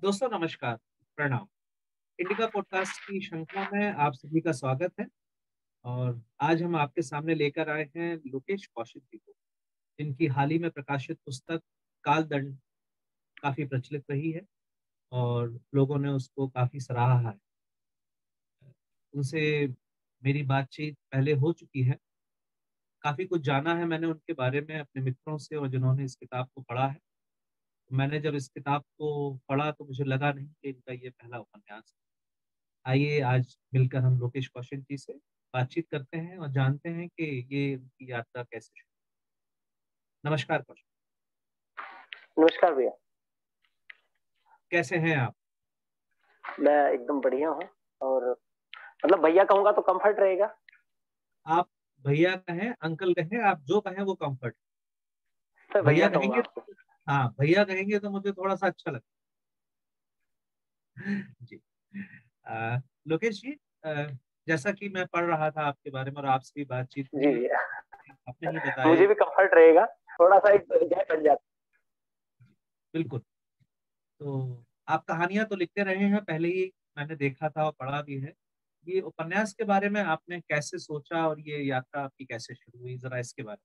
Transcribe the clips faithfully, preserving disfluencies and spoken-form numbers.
दोस्तों नमस्कार, प्रणाम। इंडिका पॉडकास्ट की श्रृंखला में आप सभी का स्वागत है और आज हम आपके सामने लेकर आए हैं लोकेश कौशिक जी को, जिनकी हाल ही में प्रकाशित पुस्तक कालदंड काफ़ी प्रचलित रही है और लोगों ने उसको काफ़ी सराहा है। उनसे मेरी बातचीत पहले हो चुकी है, काफ़ी कुछ जाना है मैंने उनके बारे में अपने मित्रों से और जिन्होंने इस किताब को पढ़ा है। मैंने जब इस किताब को पढ़ा तो मुझे लगा नहीं कि इनका ये पहला उपन्यास है। आइए आज मिलकर हम लोकेश कौशिक जी से बातचीत करते हैं और जानते हैं कि ये उनकी यात्रा कैसे शुरू। नमस्कार कौशिक, नमस्कार भैया। कैसे हैं आप? मैं एकदम बढ़िया हूँ। और मतलब भैया कहूंगा तो कंफर्ट रहेगा। आप भैया कहें, अंकल कहें, आप जो कहें वो कंफर्ट। तो भैया भैया कहूंगा कहेंगे, आपको। हाँ भैया कहेंगे तो मुझे थोड़ा सा अच्छा लगता है। जी। अ, लोकेश जी, अ, जैसा कि मैं पढ़ रहा था आपके बारे में और आपसे भी बातचीत जी हुई, भैया। आपने ही बताया। मुझे भी कंफर्ट रहेगा। थोड़ा सा एक गैप बन जाता बिल्कुल। तो आप कहानियाँ तो लिखते रहे हैं, पहले ही मैंने देखा था और पढ़ा भी है। ये उपन्यास के बारे में आपने कैसे सोचा और ये यात्रा आपकी कैसे शुरू हुई? ज़रा इसके बारे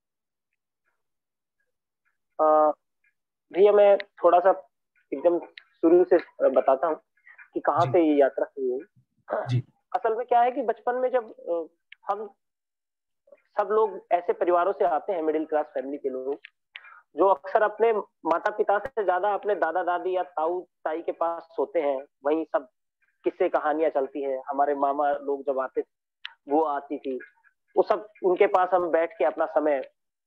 है। अ, भैया मैं थोड़ा सा एकदम शुरू से बताता हूँ कि में। कहाँ जी, से ये यात्रा शुरू हुई। जी, असल में क्या है कि बचपन में जब अ, हम सब लोग ऐसे परिवारों से आते हैं, मिडिल क्लास फैमिली के लोग, जो अक्सर अपने माता पिता से ज्यादा अपने दादा दादी या ताऊ ताई के पास सोते हैं। वहीं सब किस्से कहानियां चलती है। हमारे मामा लोग जब आते थे, वो आती थी, वो सब उनके पास हम बैठ के अपना समय,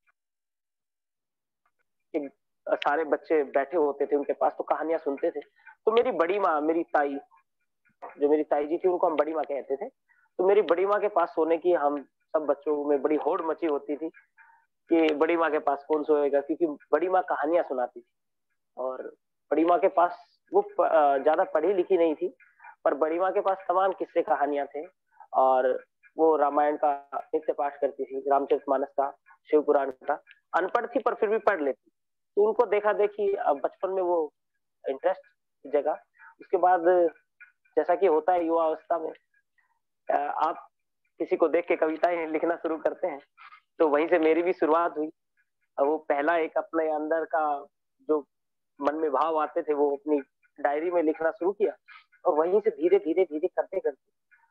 एक सारे बच्चे बैठे होते थे उनके पास, तो कहानियां सुनते थे। तो मेरी बड़ी माँ, मेरी ताई, जो मेरी ताई जी थी उनको हम बड़ी माँ कहते थे, तो मेरी बड़ी माँ के पास सोने की हम सब बच्चों में बड़ी होड़ मची होती थी कि बड़ी माँ के पास कौन सोएगा, क्योंकि बड़ी माँ कहानियां सुनाती थी। और बड़ी माँ के पास वो प- अ, ज्यादा पढ़ी लिखी नहीं थी, पर बड़ी माँ के पास तमाम किस्से कहानियां थे। और वो रामायण का नित्य पाठ करती थी, रामचरितमानस का, शिव पुराण का। अनपढ़ थी पर फिर भी पढ़ लेती। तो उनको देखा देखी अब बचपन में वो इंटरेस्ट जगा। उसके बाद जैसा कि होता है युवा अवस्था में, अ, आप किसी को देख के कविताएं लिखना शुरू करते हैं, तो वहीं से मेरी भी शुरुआत हुई। अब वो पहला एक अपने अंदर का जो मन में भाव आते थे वो अपनी डायरी में लिखना शुरू किया। और वहीं से धीरे धीरे धीरे करते करते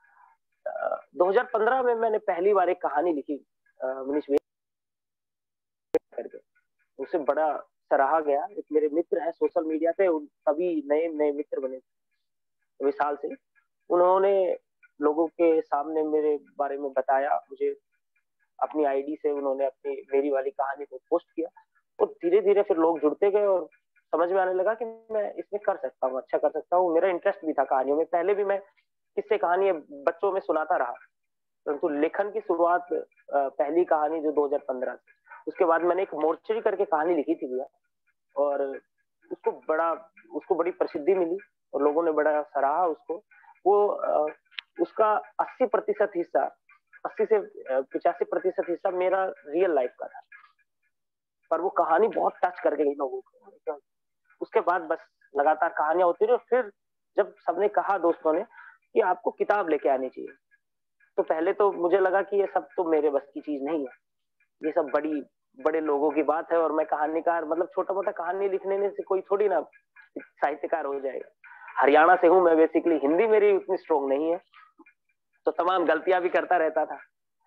दो हज़ार पंद्रह में मैंने पहली बार एक कहानी लिखी, अ, मनीष भाई करके। उसे बड़ा सराहा गया। एक मेरे मित्र हैं सोशल मीडिया पे, उन तभी नए नए मित्र बने थे विशाल से। उन्होंने लोगों के सामने मेरे बारे में बताया मुझे, अपनी आईडी से उन्होंने अपनी मेरी वाली कहानी को पोस्ट किया। और धीरे धीरे फिर लोग जुड़ते गए और समझ में आने लगा कि मैं इसमें कर सकता हूँ, अच्छा कर सकता हूँ। मेरा इंटरेस्ट भी था कहानियों में, पहले भी मैं किससे कहानी बच्चों में सुनाता रहा। परंतु लेखन की शुरुआत अ, पहली कहानी जो दो हज़ार पंद्रह से, उसके बाद मैंने एक मोर्चरी करके कहानी लिखी थी भैया। और उसको बड़ा उसको बड़ी प्रसिद्धि मिली और लोगों ने बड़ा सराहा उसको। वो अ, उसका अस्सी प्रतिशत हिस्सा, अस्सी से पचासी प्रतिशत हिस्सा मेरा रियल लाइफ का था। पर वो कहानी बहुत टच कर गई लोगों को। उसके बाद बस लगातार कहानियां होती रही। फिर जब सबने कहा दोस्तों ने कि आपको किताब लेके आनी चाहिए, तो पहले तो मुझे लगा कि ये सब तो मेरे बस की चीज नहीं है, ये सब बड़ी बड़े लोगों की बात है। और मैं कहानीकार, मतलब छोटा मोटा कहानी लिखने से कोई थोड़ी ना साहित्यकार हो जाएगा। हरियाणा से हूं मैं बेसिकली, हिंदी मेरी उतनी स्ट्रोंग नहीं है, तो तमाम गलतियां भी करता रहता था।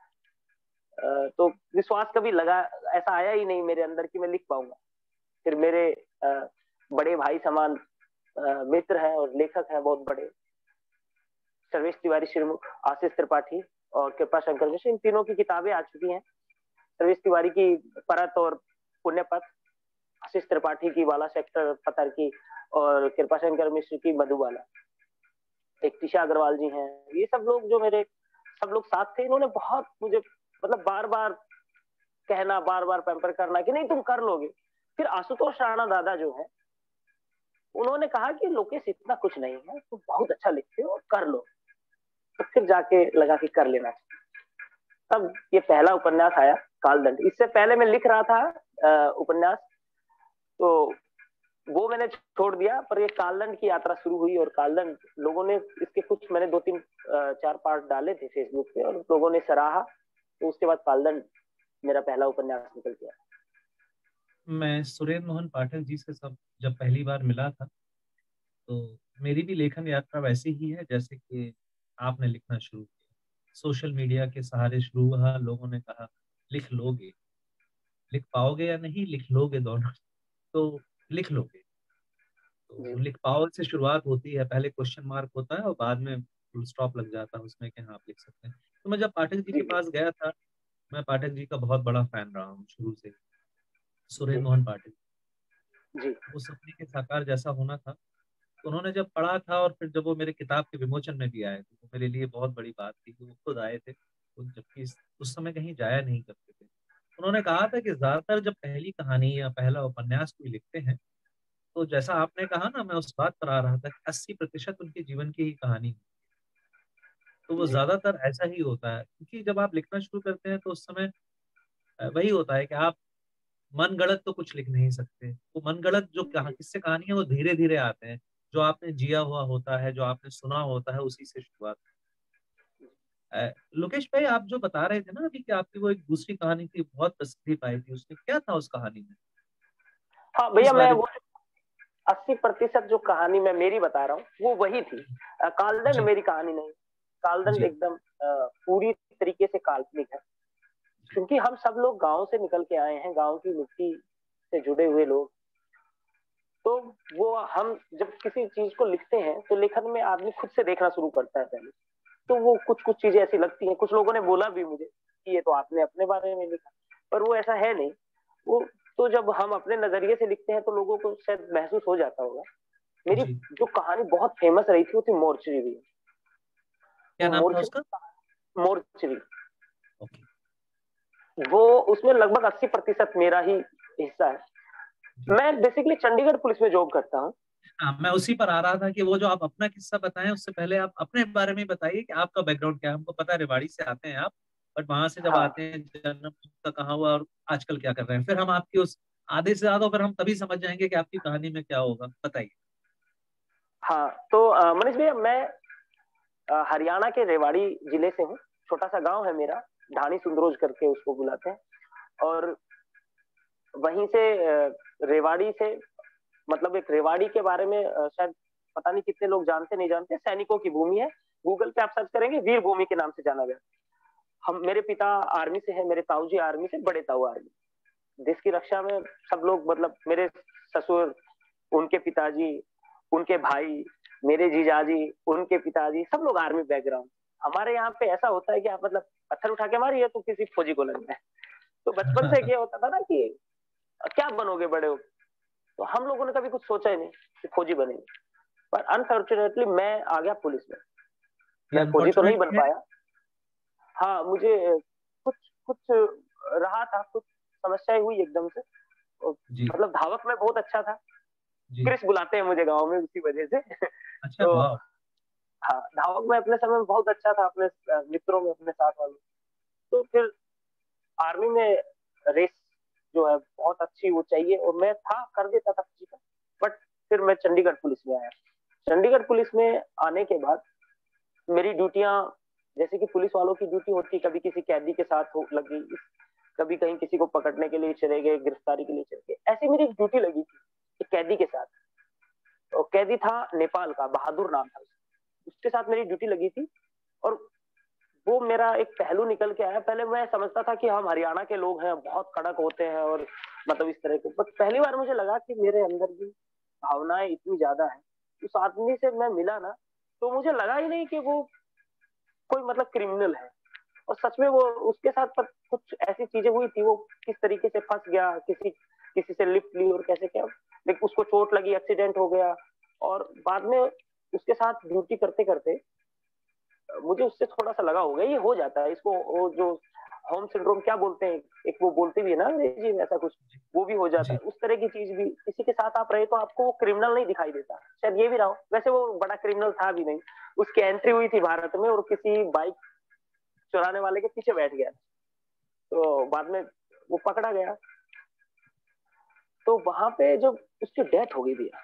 अ, तो विश्वास कभी लगा, ऐसा आया ही नहीं मेरे अंदर कि मैं लिख पाऊंगा। फिर मेरे अ, बड़े भाई समान अ, मित्र हैं और लेखक हैं बहुत बड़े, सर्वेश तिवारी श्रीमुख, आशीष त्रिपाठी और कृपा शंकर मिश्र, इन तीनों की किताबें आ चुकी हैं। सर्वेश तिवारी की परत और पुण्य पथ, आशीष त्रिपाठी की वाला सेक्टर पत्थर की, और कृपा शंकर मिश्र की मधुबाला। एक टिशा अग्रवाल जी हैं। ये सब लोग जो मेरे सब लोग साथ थे, इन्होंने बहुत मुझे, मतलब बार बार कहना, बार बार पैम्पर करना कि नहीं तुम कर लोगे। फिर आशुतोष राणा दादा जो है, उन्होंने कहा कि लोकेश इतना कुछ नहीं है, तुम बहुत अच्छा लिखते हो, कर लो। तो फिर जाके लगा कि कर लेना चाहिए। तब ये पहला उपन्यास आया, कालदंड। इससे पहले मैं लिख रहा था अ, उपन्यास। तो वो मैंने छोड़ दिया, पर ये कालदंड की यात्रा शुरू हुई और कालदंड लोगों ने इसके कुछ मैंने दो तीन चार पार्ट डाले थे फेसबुक पे और लोगों ने सराहा, तो उसके बाद कालदंड मेरा पहला उपन्यास निकल गया। मैं सुरेंद्र मोहन पाठक जी से सब जब पहली बार मिला था, तो मेरी भी लेखन यात्रा वैसी ही है जैसे कि आपने लिखना शुरू किया। सोशल मीडिया के सहारे शुरू हुआ, लोगों ने कहा लिख लोगे, लिख पाओगे या नहीं, लिख लोगे दोनों, तो लिख लोगे। तो जी लिख पाओ से शुरुआत होती है, पहले क्वेश्चन मार्क होता है और बाद में फुल स्टॉप लग जाता है उसमें कि हाँ आप लिख सकते हैं। तो मैं जब पाठक जी जी के पास गया था, मैं पाठक जी का बहुत बड़ा फैन रहा हूँ शुरू से, सुरेंद्र जी मोहन पाठक। जी वो सपने के साकार जैसा होना था। तो उन्होंने जब पढ़ा था और फिर जब वो मेरे किताब के विमोचन में भी आए थे, तो मेरे लिए बहुत बड़ी बात थी कि वो खुद आए थे, तो जबकि इस- उस समय कहीं जाया नहीं करते थे। उन्होंने कहा था कि ज्यादातर जब पहली कहानी या पहला उपन्यास कोई लिखते हैं, तो जैसा आपने कहा ना, मैं उस बात पर आ रहा था कि अस्सी प्रतिशत उनके जीवन की ही कहानी है। तो वो जी ज्यादातर ऐसा ही होता है, क्योंकि जब आप लिखना शुरू करते हैं तो उस समय अ, वही होता है कि आप मन गढ़ंत तो कुछ लिख नहीं सकते। वो मन गढ़ंत जो कहा किससे कहानी है वो धीरे धीरे आते हैं, जो आपने जिया हुआ होता है, जो आपने सुना होता है, उसी से शुरुआत। अ, लोकेश भाई, आप जो बता रहे थे ना अभी कि आपकी वो एक दूसरी कहानी थी, बहुत प्रसिद्धि पाई थी, उसमें क्या था उस कहानी में, हाँ किस भैया, मैं बारे में? वो अस्सी प्रतिशत जो कहानी मैं मेरी बता रहा हूँ वो वही थी। अ, कालदंड जी मेरी कहानी नहीं, कालदंड जी एकदम अ, पूरी तरीके से काल्पनिक है, जी क्योंकि हम सब लोग गांव से निकल के आए हैं, गांव की मिट्टी से जुड़े हुए लोग। तो वो हम जब किसी चीज को लिखते हैं तो लेखन में आदमी खुद से देखना शुरू करता है पहले, तो वो कुछ कुछ चीजें ऐसी लगती हैं। कुछ लोगों ने बोला भी मुझे कि ये तो आपने अपने बारे में लिखा, पर वो ऐसा है नहीं। वो तो जब हम अपने नजरिए से लिखते हैं तो लोगों को शायद महसूस हो जाता होगा। मेरी जी। जो कहानी बहुत फेमस रही थी वो थी मोर्चरी भी। क्या वो नाम था उसका? Mortuary, mortuary, okay. वो उसमें लगभग अस्सी प्रतिशत मेरा ही हिस्सा है। जी। मैं बेसिकली चंडीगढ़ पुलिस में जॉब करता हूँ। हाँ, मैं उसी पर आ रहा था कि वो जो आप अपना किस्सा बताएं, उससे पहले आप अपने बारे में बताइए कि आपका बैकग्राउंड क्या है। हमको पता है रेवाड़ी से आते हैं आप, बट वहां से जब हाँ आते हैं, जन्म का कहाँ हुआ और आजकल क्या कर रहे हैं, फिर हम आपकी उस आधे से ज्यादा फिर हम तभी समझ जाएंगे कि आपकी कहानी में क्या होगा। बताइए। हाँ, तो अ, मनीष भैया, मैं अ, हरियाणा के रेवाड़ी जिले से हूँ। छोटा सा गांव है मेरा, ढाणी सुंदरोज करके उसको बुलाते हैं। और वहीं से अ, रेवाड़ी से, मतलब एक रेवाड़ी के बारे में अ, शायद पता नहीं कितने लोग जानते नहीं जानते, सैनिकों की भूमि है। गूगल पे आप सर्च करेंगे, वीर भूमि के नाम से जाना गया। हम, मेरे पिता आर्मी से है, मेरे ताऊ जी आर्मी से, बड़े ताऊ आर्मी। देश की रक्षा में सब लोग, मतलब मेरे ससुर, उनके पिताजी, उनके भाई, मेरे जीजाजी, उनके पिताजी, सब लोग आर्मी बैकग्राउंड। हमारे यहाँ पे ऐसा होता है कि आप मतलब पत्थर उठा के मारिए तो किसी फौजी को लगना है। तो बचपन से क्या होता था ना कि क्या बनोगे बड़े हो, तो हम लोगों ने कभी कुछ सोचा ही नहीं कि फौजी बनेंगे। पर अनफॉर्चुनेटली मैं आ गया पुलिस में। ये मैं फौजी तो नहीं बन अनफॉर्चुनेटली है। पाया। हाँ, मुझे कुछ कुछ रहा था, कुछ समस्याएं हुई एकदम से। और जी मतलब धावक में बहुत अच्छा था, जी। क्रिस बुलाते हैं मुझे गांव में उसी वजह से। अच्छा, तो वाह। हाँ, धावक में अपने समय में बहुत अच्छा था, अपने अ, मित्रों में, अपने साथ वालों। तो फिर आर्मी में रेस जो है बहुत अच्छी वो चाहिए, और मैं था, कर देता था फिजिकल। बट फिर मैं चंडीगढ़ पुलिस में आया। चंडीगढ़ पुलिस में आने के बाद मेरी ड्यूटियां, जैसे कि पुलिस वालों की ड्यूटी होती, कभी किसी कैदी के साथ हो लगी, कभी कहीं किसी को पकड़ने के लिए चले गए, गिरफ्तारी के लिए चले गए। ऐसी मेरी एक ड्यूटी लगी थी एक कैदी के साथ। तो कैदी था नेपाल का, बहादुर नाम था उसका। उसके साथ मेरी ड्यूटी लगी थी। और वो मेरा एक पहलू निकल के आया। पहले मैं समझता था कि हम हरियाणा के लोग हैं, बहुत कड़क होते हैं और मतलब इस तरह के, बट पहली बार मुझे लगा कि मेरे अंदर भी भावनाएं इतनी ज्यादा है। उस आदमी से मैं मिला ना, तो मुझे लगा ही नहीं कि वो कोई मतलब क्रिमिनल है। और सच में वो, उसके साथ पर कुछ ऐसी चीजें हुई थी, वो किस तरीके से फंस गया, किसी किसी से लिफ्ट ली और कैसे क्या, लेकिन उसको चोट लगी, एक्सीडेंट हो गया। और बाद में उसके साथ ड्यूटी करते करते मुझे उससे थोड़ा सा लगा, हो गया ये हो जाता है इसको, वो जो होम सिंड्रोम क्या बोलते हैं, एक वो बोलते भी है ना अंग्रेजी में ऐसा कुछ, वो भी हो जाता जी है। उस तरह की चीज भी, किसी के साथ आप रहे तो आपको वो क्रिमिनल नहीं दिखाई देता, शायद ये भी रहा हो। वैसे वो बड़ा क्रिमिनल था भी नहीं। उसकी एंट्री हुई थी भारत में और किसी बाइक चुराने वाले के पीछे बैठ गया, तो बाद में वो पकड़ा गया। तो वहां पे जो उसकी डेथ हो गई भैया।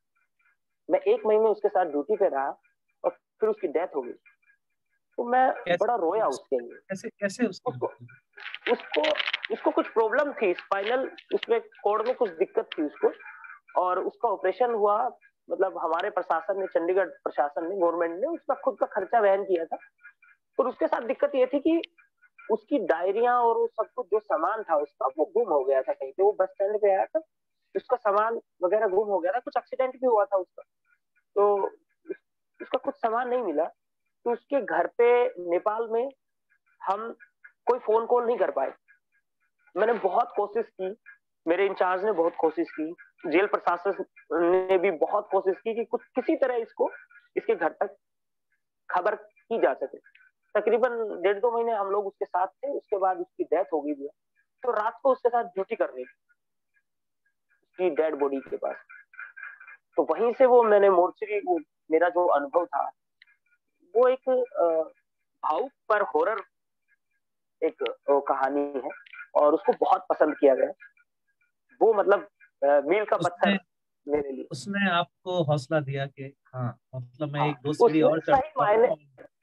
मैं एक महीने उसके साथ ड्यूटी पे रहा और फिर उसकी डेथ हो गई। तो मैं बड़ा कैसे रोया उसके लिए। कैसे कैसे उसकी उसको मृत्यु हुई? उसको उसको कुछ प्रॉब्लम थी, स्पाइनल उसमें कोड में कुछ दिक्कत थी उसको, और उसका ऑपरेशन हुआ। मतलब हमारे प्रशासन ने, चंडीगढ़ प्रशासन ने, गवर्नमेंट ने उसका खुद का खर्चा वहन किया था। और उसके साथ दिक्कत ये थी कि उसकी डायरिया और वो सब कुछ जो सामान था उसका, वो गुम हो गया था कहीं पे। वो बस स्टैंड पे आया था, उसका सामान वगैरह गुम हो गया था, कुछ एक्सीडेंट भी हुआ था उसका। तो उस, उसका कुछ सामान नहीं मिला। तो उसके घर पे नेपाल में हम कोई फोन कॉल नहीं कर पाए। मैंने बहुत कोशिश की, मेरे इंचार्ज ने बहुत कोशिश की, जेल प्रशासन ने भी बहुत कोशिश की कि कुछ किसी तरह इसको, इसके घर तक खबर की जा सके। तकरीबन डेढ़ दो महीने हम लोग उसके साथ थे। उसके बाद उसकी डेथ हो गई थी। तो रात को उसके साथ ड्यूटी कर रही थी उसकी डेड बॉडी के पास। तो वहीं से वो मैंने मोर्चरी, वो मेरा जो अनुभव था, वो एक भावुक पर हॉरर एक कहानी है, और उसको बहुत पसंद किया गया। वो मतलब मील का उसने पत्थर मेरे लिए। उसने आपको हौसला दिया कि हाँ, मतलब मैं हाँ, एक दो सीढ़ी उसमें और चढ़ सही सकता मायने, हूँ।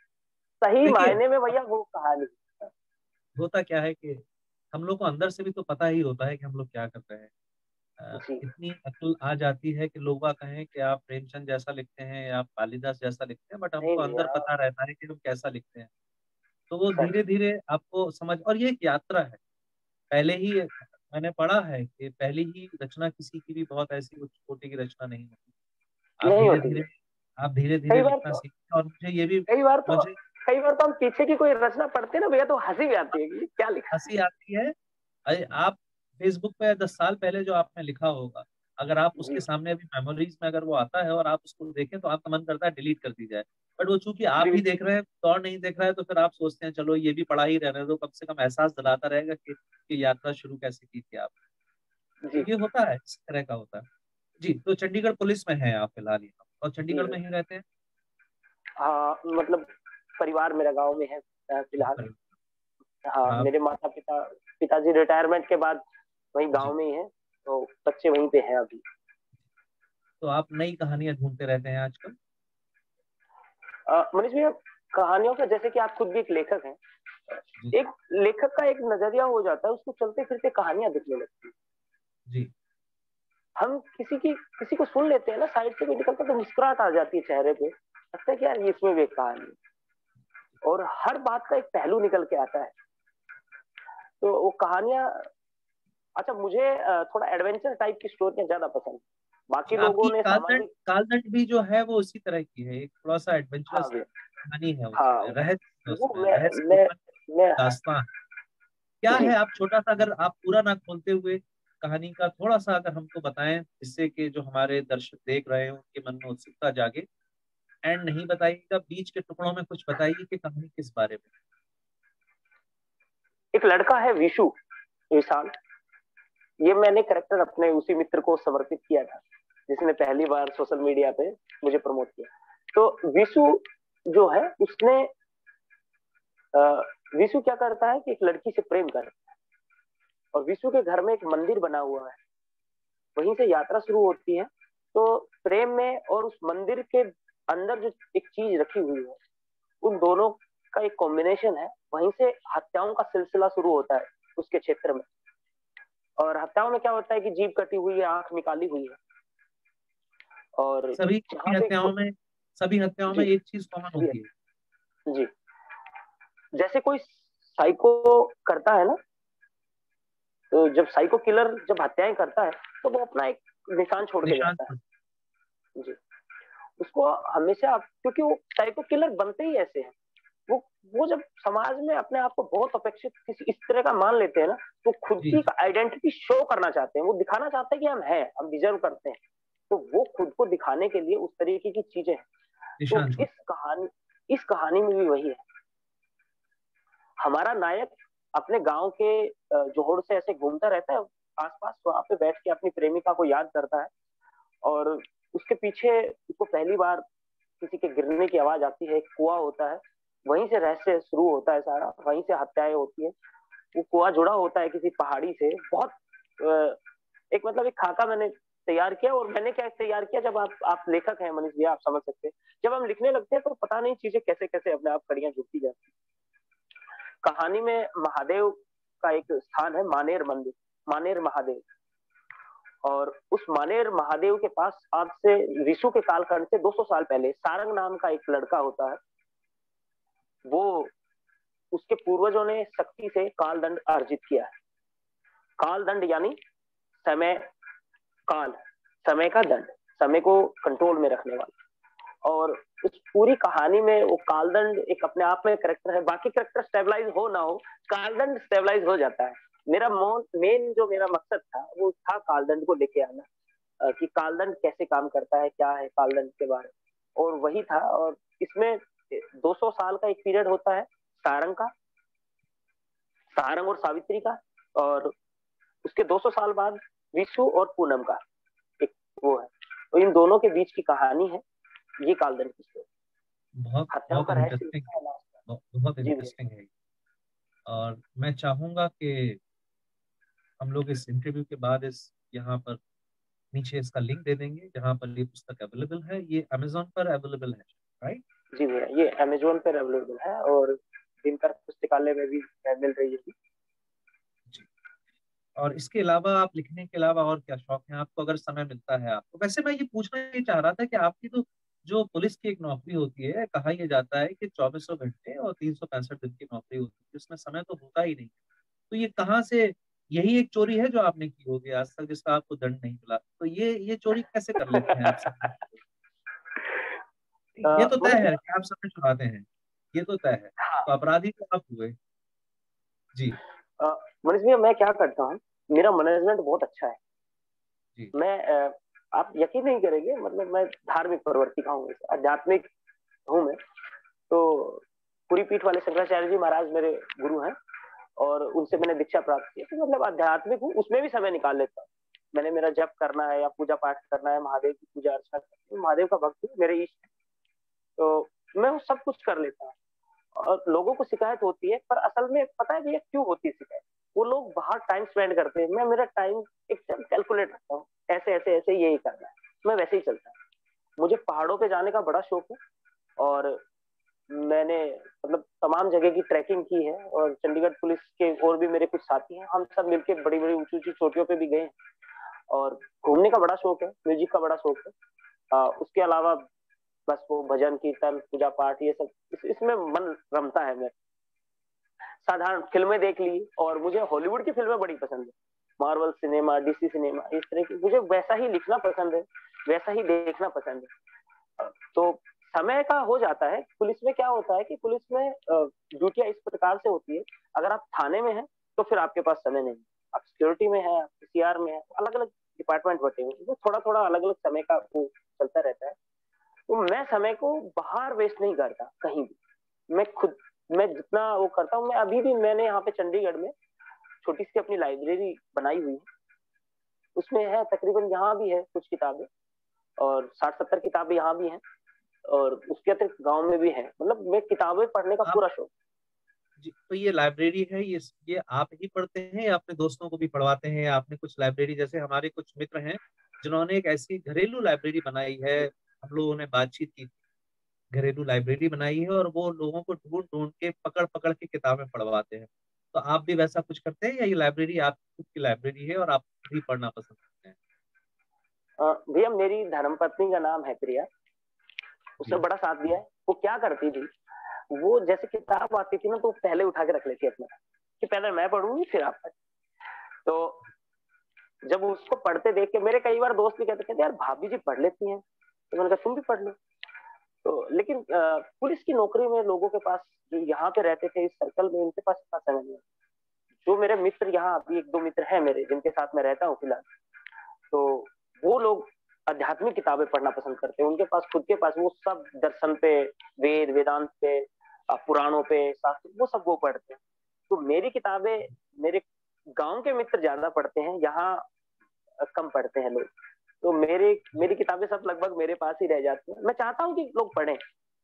सही देखिए, मायने में अब भैया वो कहानी। होता क्या है कि हम लोग को अंदर से भी तो पता ही होता है कि हम लोग क्या कर रहे हैं। अ, जी, इतनी अक्ल आ जाती है कि लोग बाग कहें कि आप प्रेमचंद जैसा लिखते हैं या आप कालिदास जैसा लिखते हैं, बट नहीं हमको अंदर भैया, पता रहता है कि हम कैसा लिखते हैं। तो वो सच। धीरे धीरे आपको समझ, और ये एक यात्रा है। पहले ही मैंने पढ़ा है कि पहली ही रचना किसी की भी बहुत ऐसी उच्च कोटि की रचना नहीं होती। आप नहीं धीरे होती धीरे है। आप धीरे धीरे कई बार लिखना तो सीखते हैं, और मुझे ये भी कई बार तो मुझे कई बार तो हम पीछे की कोई रचना पढ़ते हैं ना भैया, तो हंसी भी आती है कि क्या लिखा हंसी आती है। अरे आप फेसबुक पे दस साल पहले जो आपने लिखा होगा, अगर आप है। उसके जी, सामने अभी मेमोरीज में अगर वो आता है और आप उसको देखें तो आपका मन करता है डिलीट कर दी जाए। बट वो चूंकि आप ही बिल्कुल। देख रहे हैं, तो और नहीं देख रहा है, तो फिर आप सोचते हैं चलो ये भी पढ़ा ही रहने दो, कम से कम एहसास दिलाता रहेगा कि, कि यात्रा शुरू कैसे की थी आप। तो जी, ये होता है, इस तरह का होता है। जी, तो चंडीगढ़ पुलिस में है आप फिलहाल यहाँ, और जी। चंडीगढ़ में ही रहते हैं? हाँ, मतलब परिवार मेरा गांव में है अ, फिलहाल। पर हाँ, आप मेरे माता पिता, पिताजी रिटायरमेंट के बाद वही गांव जी, में ही है, तो बच्चे वहीं पे हैं अभी। तो आप नई कहानियां ढूंढते रहते हैं आजकल? अ, मनीष भैया, कहानियों का, जैसे कि आप खुद भी एक लेखक हैं, जी एक लेखक का एक नजरिया हो जाता है, उसको चलते फिरते कहानियां दिखने लगती है। जी। हम किसी की किसी को सुन लेते हैं ना, साइड से भी निकलता तो मुस्कुराहट आ जाती है चेहरे पे, लगता है कि यार ये इसमें भी एक कहानी है। और हर बात का एक पहलू निकल के आता है। तो वो कहानियां, अच्छा मुझे अ, थोड़ा एडवेंचर टाइप की स्टोरियां ज्यादा पसंद है। जी, बाकी लोगों आपकी ने कालदंड सामाजिक। कालदंड भी जो है वो उसी तरह की है, एक थोड़ा सा हाँ एडवेंचरस भैया। कहानी है हाँ, उसमें, रहस्य है वो उसमें, मैं मैं रहस्यपूर्ण मैं दास्तान। क्या जी, है, आप छोटा सा, अगर आप पूरा ना खोलते हुए कहानी का थोड़ा सा अगर हमको बताएं, जिससे कि जो हमारे दर्शक देख रहे हैं उनके मन में उत्सुकता जागे। एंड नहीं बताइएगा, बीच के टुकड़ों में कुछ बताइए कि कहानी किस बारे में। एक लड़का है विशु, विशाल। ये मैंने करेक्टर अपने उसी मित्र को समर्पित किया था जिसने पहली बार सोशल मीडिया पे मुझे प्रमोट किया। तो विशु जो है, उसने अ, विशु क्या करता है कि एक लड़की से प्रेम करता है, और विशु के घर में एक मंदिर बना हुआ है, वहीं से यात्रा शुरू होती है। तो प्रेम में और उस मंदिर के अंदर जो एक चीज रखी हुई है, उन दोनों का एक कॉम्बिनेशन है। वहीं से हत्याओं का सिलसिला शुरू होता है उसके क्षेत्र में। और हत्याओं में क्या होता है कि जीभ कटी हुई है, आंख निकाली हुई है, और सभी जहां सभी पे हत्याओं में सभी हत्याओं में जी, एक चीज कॉमन जी, होती है। जी, जैसे कोई साइको करता है ना, तो जब साइको किलर जब हत्याएं करता है, तो वो अपना एक निशान छोड़ के निशान जाता पर। है। जी, उसको हमेशा, क्योंकि वो साइको किलर बनते ही ऐसे हैं। वो वो जब समाज में अपने आप को बहुत अपेक्षित किसी इस तरह का मान लेते हैं ना, तो खुद जी की जी। आइडेंटिटी शो करना चाहते हैं, वो दिखाना चाहते हैं कि हम हैं, हम डिजर्व करते हैं। तो वो खुद को दिखाने के लिए उस तरीके की चीजें हैं। तो निशान छोड़। इस कहानी इस कहानी में भी वही है। हमारा नायक अपने गांव के जोहड़ से ऐसे घूमता रहता है आसपास, वहां पे बैठ के अपनी प्रेमिका को याद करता है। और उसके पीछे उसको पहली बार किसी के गिरने की आवाज आती है, एक कुआं होता है, वहीं से रहस्य शुरू होता है सारा, वहीं से हत्याएं होती है। वो कुआं जुड़ा होता है किसी पहाड़ी से, बहुत एक मतलब एक खाका मैंने तैयार किया। और मैंने क्या तैयार किया, जब आप आप लेखक हैं मनीष भैया, आप समझ सकते हैं, जब हम लिखने लगते हैं तो पता नहीं चीजें कैसे कैसे अपने आप कड़ियां जुड़ती जाती हैं। कहानी में महादेव का एक स्थान है, मानेर मंदिर, मानेर महादेव। और उस मानेर महादेव के पास आज से विशु के कालखंड से दो सौ साल पहले सारंग नाम का एक लड़का होता है। वो उसके पूर्वजों ने शक्ति से कालदंड अर्जित किया है। कालदंड यानी समय, काल समय का दंड, समय को कंट्रोल में रखने वाला। और उस पूरी कहानी में वो कालदंड एक अपने आप में करेक्टर है। बाकी करेक्टर स्टेबलाइज हो ना हो, कालदंड स्टेबलाइज हो जाता है। मेरा मेन जो मेरा मकसद था वो था कालदंड को लेके आना, कि कालदंड कैसे काम करता है, क्या है कालदंड के बारे में, और वही था। और इसमें दो सौ साल का एक पीरियड होता है सारंग का, सारंग और सावित्री का। और उसके दो सौ साल बाद विशु और पूनम का एक वो है। तो इन दोनों के बीच की कहानी है ये कालदंड की स्टोरी। बहुत हत्याओं बहुत का रहस्य इंटरेस्टिंग, है लास्ट का। बहुत जी भैया। इंटरेस्टिंग है। और मैं चाहूंगा कि हम लोग इस इंटरव्यू के बाद इस यहाँ पर नीचे इसका लिंक दे देंगे जहाँ पर ये पुस्तक अवेलेबल है। ये अमेजोन पर अवेलेबल है, राइट? जी भैया, ये अमेजोन पर अवेलेबल है और दिनकर पुस्तकालय में भी मिल रही है। जी। और इसके अलावा आप लिखने के अलावा और क्या शौक है आपको, अगर समय मिलता है आपको? वैसे मैं ये पूछना ये चाह रहा था कि आपकी तो जो पुलिस की एक नौकरी होती है, कहा यह जाता है कि चौबीसों घंटे और तीन सौ पैंसठ दिन की नौकरी होती है, इसमें समय तो होता ही नहीं। तो ये कहाँ से, यही एक चोरी है जो आपने की होगी आज तक जिसका आपको दंड नहीं मिला, तो ये ये चोरी कैसे कर लेते हैं आप सब? ये तो तय मनीष है भैया, कि आप समय चुराते हैं, ये तो तय है, हाँ, तो अपराधी तो आप हुए। जी। अ, मनीष भैया मैं क्या करता हूँ, मेरा मैनेजमेंट बहुत अच्छा है। जी। मैं अ, आप यकीन नहीं करेंगे, मतलब मैं धार्मिक प्रवृत्ति का हूँ, आध्यात्मिक हूँ मैं। तो पूरी पीठ वाले शंकराचार्य जी महाराज मेरे गुरु हैं और उनसे मैंने दीक्षा प्राप्त की। तो मतलब आध्यात्मिक हूँ, उसमें भी समय निकाल लेता हूँ। मैंने मेरा जप करना है या पूजा पाठ करना है, महादेव की पूजा अर्चना करनी है, महादेव का भक्त हूँ, मेरे इष्ट है। तो मैं वो सब कुछ कर लेता हूँ। और लोगों को शिकायत होती है, पर असल में पता है भैया क्यों होती है शिकायत? वो लोग बाहर टाइम स्पेंड करते हैं, मैं मेरा टाइम एकदम कैलकुलेट रखता हूँ, ऐसे ऐसे ऐसे यही करना है, मैं वैसे ही चलता हूँ। मुझे पहाड़ों पे जाने का बड़ा शौक है और मैंने मतलब तमाम जगह की ट्रैकिंग की है। और चंडीगढ़ पुलिस के और भी मेरे कुछ साथी हैं, हम सब मिलके बड़ी बड़ी ऊंची ऊंची चोटियों पे भी गए हैं। और घूमने का बड़ा शौक है, म्यूजिक का बड़ा शौक है। आ, उसके अलावा बस वो भजन कीर्तन पूजा पाठ ये सब, इस, इसमें मन रमता है मेरा। साधारण फिल्में देख ली, और मुझे हॉलीवुड की फिल्में बड़ी पसंद है, मार्वल सिनेमा, डीसी सिनेमा, इस तरह की। मुझे वैसा ही लिखना पसंद है, वैसा ही देखना पसंद है। तो समय का हो जाता है। पुलिस में क्या होता है कि पुलिस में ड्यूटियां इस प्रकार से होती है, अगर आप थाने में हैं तो फिर आपके पास समय नहीं, आप सिक्योरिटी में है, आप सीआर में है, अलग अलग डिपार्टमेंट बटे हुए, तो थोड़ा थोड़ा अलग अलग समय का वो चलता रहता है। तो मैं समय को बाहर वेस्ट नहीं करता कहीं भी। मैं खुद, मैं जितना वो करता हूँ, मैं अभी भी, मैंने यहाँ पे चंडीगढ़ में छोटी सी अपनी लाइब्रेरी बनाई हुई है, उसमें है तकरीबन, यहाँ भी है कुछ किताबें और साठ सत्तर किताबें यहाँ भी हैं, और उसके अतिरिक्त गांव में भी है। मतलब मैं किताबें पढ़ने का आप पूरा शौक। जी, तो ये लाइब्रेरी है, ये ये आप ही पढ़ते हैं या अपने दोस्तों को भी पढ़वाते हैं, या आपने कुछ लाइब्रेरी, जैसे हमारे कुछ मित्र हैं जिन्होंने एक ऐसी घरेलू लाइब्रेरी बनाई है, हम लोगों ने बातचीत की, घरेलू लाइब्रेरी बनाई है और वो लोगों को ढूंढ ढूंढ के पकड़ पकड़ के किताबें पढ़वाते हैं। तो आप भी वैसा कुछ करते हैं या ये लाइब्रेरी आपकी खुद की लाइब्रेरी है और आप खुद ही पढ़ना पसंद करते हैं? अ, भैया मेरी धर्मपत्नी का नाम है प्रिया, उसने जी। बड़ा साथ दिया है। वो क्या करती थी, वो जैसे किताब आती थी ना तो पहले उठा के रख लेती अपने, कि पहले मैं पढ़ूंगी फिर आप पढ़। तो जब उसको पढ़ते देख के मेरे कई बार दोस्त भी कहते कहते यार भाभी जी पढ़ लेती हैं, तो मैंने कहा तुम भी पढ़ लो। तो लेकिन अ, पुलिस की नौकरी में लोगों के पास, जो यहाँ पे रहते थे इस सर्कल में, उनके पास इतना समय नहीं है। जो मेरे मित्र यहाँ, अभी एक दो मित्र हैं मेरे जिनके साथ मैं रहता हूँ फिलहाल, तो वो लोग आध्यात्मिक किताबें पढ़ना पसंद करते हैं। उनके पास खुद के पास वो सब दर्शन पे, वेद वेदांत पे, अ, पुराणों पे, शास्त्र, वो सब वो पढ़ते हैं। तो मेरी किताबें मेरे गांव के मित्र ज्यादा पढ़ते हैं, यहाँ कम पढ़ते हैं लोग। तो मेरे मेरी किताबें सब लगभग मेरे पास ही रह जाती हैं। मैं चाहता हूँ कि लोग पढ़ें।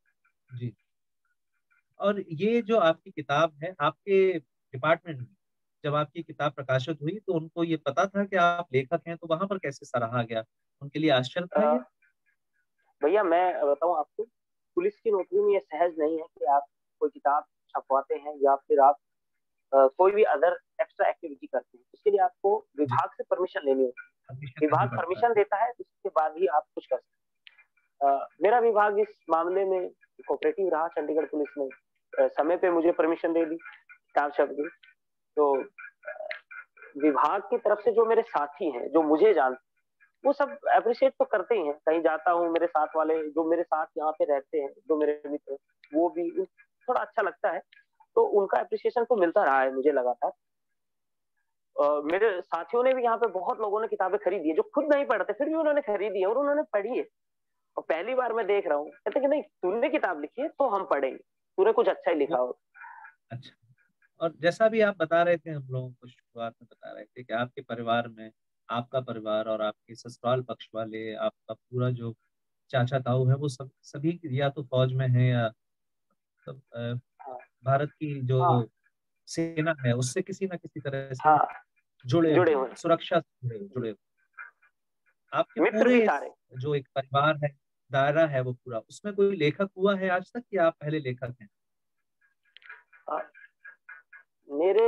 जी। और ये जो आपकी किताब है आपके डिपार्टमेंट में, जब आपकी किताब प्रकाशित हुई तो उनको ये पता था कि आप लेखक हैं, तो वहां पर कैसे सराहा गया? उनके लिए आश्चर्य था ये? भैया मैं बताऊं आपको, पुलिस की नौकरी में ये सहज नहीं है कि आप कोई किताब छपवाते हैं या फिर आप अ, कोई भी अदर एक्स्ट्रा एक्टिविटी करते हैं। उसके लिए आपको जी, विभाग से परमिशन लेनी होती परमिशन है। लेना विभाग पड़ता परमिशन है। देता है, उसके बाद ही आप कुछ कर सकते हैं। अ, मेरा विभाग इस मामले में कोऑपरेटिव रहा। चंडीगढ़ पुलिस ने अ, समय पे मुझे परमिशन दे दी किताब छप गई। तो अ, विभाग की तरफ से जो मेरे साथी हैं, जो मुझे जानते, वो सब अप्रिशिएट तो करते ही हैं। कहीं जाता हूँ, मेरे साथ वाले जो मेरे साथ यहाँ पे रहते हैं, जो मेरे मित्र, वो भी थोड़ा अच्छा लगता है, तो उनका अप्रिसिएशन तो मिलता रहा है मुझे लगातार। अ, मेरे साथियों ने भी, यहाँ पे बहुत लोगों ने किताबें खरीदी है जो खुद नहीं पढ़ते, फिर भी उन्होंने खरीदी है और उन्होंने पढ़ी है। और पहली बार मैं देख रहा हूँ, कहते कि नहीं तूने किताब लिखी है तो हम पढ़ेंगे, तूने कुछ अच्छा ही लिखा वो हो। अच्छा। और जैसा भी आप बता रहे थे, हम लोगों को शुरुआत में बता रहे थे कि आपके परिवार में, आपका परिवार और आपके ससुराल पक्ष वाले, आपका पूरा जो चाचा ताऊ है, वो सब सभी या तो फौज में है या सब अ, हाँ भारत की जो हाँ सेना है उससे किसी ना किसी तरह से हाँ, जुड़े जुड़े हुए हुए हैं, सुरक्षा से जुड़े हैं। जुड़े हुए। आपके मित्र भी पूरे सारे। जो एक परिवार है, दायरा है वो पूरा, उसमें कोई लेखक हुआ है आज तक, या आप पहले लेखक हैं? हाँ, मेरे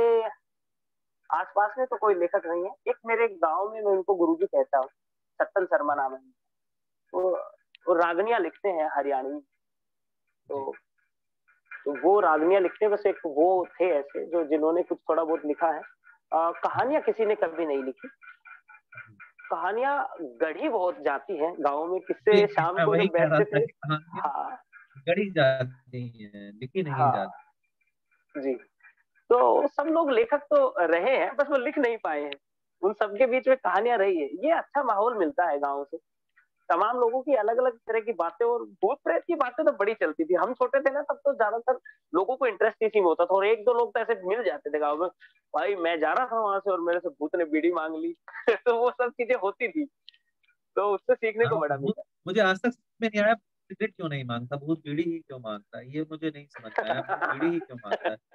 आसपास में तो कोई लेखक नहीं है। एक मेरे गांव में, मैं उनको गुरुजी कहता हूँ, सत्तन शर्मा नाम है। वो वो रागनियां लिखते हैं हरियाणवी। जी। तो तो वो रागनियां लिखते हैं। बस एक वो थे ऐसे जो जिन्होंने कुछ थोड़ा बहुत लिखा है। आ, कहानियां किसी ने कभी नहीं लिखी। जी कहानियां गढ़ी बहुत जाती हैं गाँव में, जी किससे जी, शाम मैं को वही जब कह रहा बैठते था थे। कि कहानियां हाँ गढ़ी जाती हैं, लिखी नहीं हाँ जाती। जी। तो सब लोग लेखक तो रहे हैं, बस वो लिख नहीं पाए हैं। उन सबके बीच में कहानियां रही है। ये अच्छा माहौल मिलता है गाँव से। तमाम लोगों की अलग अलग तरह की बातें, और भूत प्रेत की बातें तो बड़ी चलती थी। हम छोटे थे ना, तब तो ज्यादातर लोगों को इंटरेस्ट इसी में होता था, और एक दो लोग तो ऐसे मिल जाते थे गाँव में, भाई मैं जा रहा था वहां से और मेरे से भूत ने बीड़ी मांग ली। तो वो सब चीजें होती थी, तो उससे सीखने को हाँ, बड़ा भूत मिला। मुझे आज तक समझ में नहीं आया, सिगरेट क्यों नहीं मांगता, भूत बीड़ी ही क्यों मांगता है, ये मुझे नहीं समझ में आया, भूत बीड़ी ही क्यों मांगता है।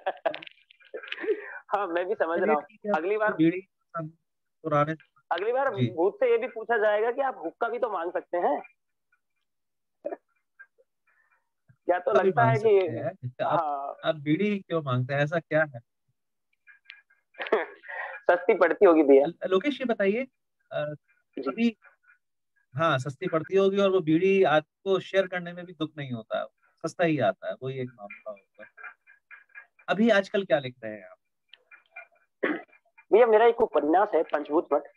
हाँ मैं भी समझ चलिए रहा हूँ। ठीक है, अगली तो बार, बीड़ी हम पुराने। अगली बार जी। भूत से ये भी पूछा जाएगा कि आप हुक्का भी तो मांग सकते हैं। क्या तो का भी लगता मांग है कि, सकते हैं, इसका आप हाँ। आप बीड़ी ही क्यों मांगते हैं, ऐसा क्या है? सस्ती पड़ती होगी भैया। ल- लोकेश ये बताइए, अ, जी। अभी, हाँ सस्ती पड़ती होगी, और वो बीड़ी आपको शेयर करने में भी दुख नहीं होता है, सस्ता ही आता है, वही एक मामला होगा। अभी आजकल क्या लिख रहे हैं आप? भैया मेरा एक उपन्यास है, पंचभूत मठ।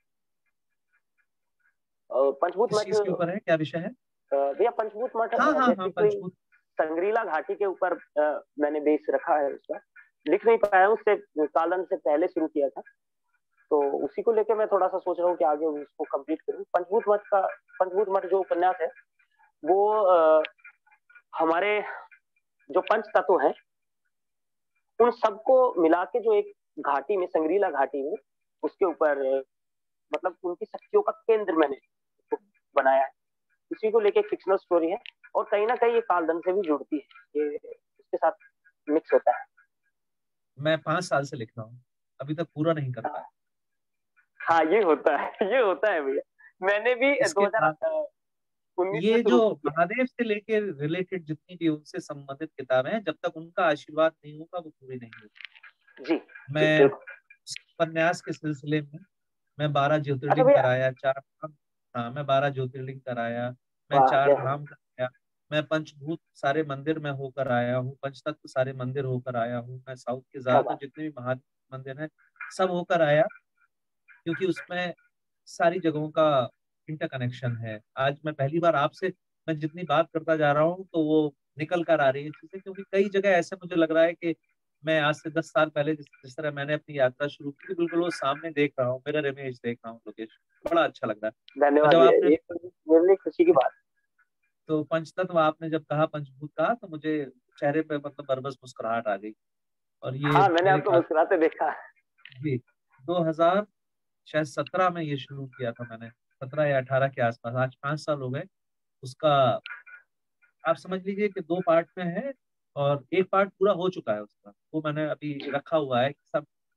और पंचभूत किस मठ, चीज के ऊपर है, क्या विषय है? अ, भैया पंचभूत मठ हाँ हाँ हाँ, बेसिकली पंचभूत। संग्रीला घाटी के ऊपर अ, मैंने बेस रखा है उसका। लिख नहीं पाया हूँ, उससे कालन से पहले शुरू किया था। तो उसी को लेके मैं थोड़ा सा सोच रहा हूँ कि आगे उसको कंप्लीट करूँ। पंचभूत मठ का, पंचभूत मठ जो उपन्यास है, वो अ, हमारे जो पंच तत्व हैं, उन सबको मिला के जो एक घाटी में, संग्रीला घाटी में, उसके ऊपर अ, मतलब उनकी शक्तियों का केंद्र मैंने उसको बनाया है। उसी को लेके एक फिक्शनल स्टोरी है, और कहीं ना कहीं ये कालधन से भी जुड़ती है, ये उसके साथ मिक्स होता है। मैं पांच साल से लिख रहा हूँ, अभी तक पूरा नहीं कर पाया। हाँ हाँ, ये होता है, ये होता है भैया। मैंने भी इसके बाद दो हज़ार उन्नीस में ये जो शुरू किया। महादेव से लेकर रिलेटेड जितनी भी उनसे संबंधित किताबें हैं, जब तक उनका आशीर्वाद नहीं होगा वो पूरी नहीं होगी। जी जी मैं बिल्कुल। उस उपन्यास के सिलसिले में, मैं बारह अच्छा ज्योतिर्लिंग भैया, कराया, चार धाम। हाँ, मैं बारह ज्योतिर्लिंग कराया, मैं वाह चार जय हो। धाम कराया, मैं पंचभूत सारे मंदिर में होकर आया हूँ, पंचतत्व सारे मंदिर होकर आया हूँ, मैं साउथ के क्या ज्यादातर बात। जितने भी महादेव मंदिर हैं सब होकर आया, क्योंकि उसमें सारी जगहों का इंटरकनेक्शन है। आज मैं पहली बार आपसे, मैं जितनी बात करता जा रहा हूँ तो वो निकल कर आ रही है चीजें, क्योंकि कई जगह ऐसे मुझे लग रहा है कि मैं आज से दस साल पहले जिस, जिस तरह मैंने अपनी यात्रा शुरू की थी, बिल्कुल वो सामने देख रहा हूँ, मेरा इमेज देख रहा हूँ लोकेश। बड़ा अच्छा लग रहा है। और धन्यवाद जब भैया, आपने, ये तो मेरे लिए खुशी की बात। तो पंचतत्व आपने जब कहा, पंचभूत कहा, तो मुझे चेहरे पे मतलब बरबस मुस्कुराहट आ गई। और ये हाँ मैंने मेरे आपको ख्याल मुस्कुराते देखा। जी, दो हजार शायद सत्रह में ये शुरू किया था मैंने, सत्रह या अठारह के आसपास, आज पांच साल हो गए उसका। आप समझ लीजिए कि दो पार्ट में है, और एक पार्ट पूरा हो चुका है उसका, वो मैंने अभी जी रखा हुआ है सब।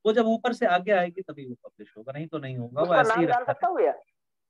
वो जब ऊपर से आगे आएगी तभी वो पब्लिश होगा, नहीं तो नहीं होगा। वो उसका ऐसे ही नाम जान रखा सकता हूँ भैया?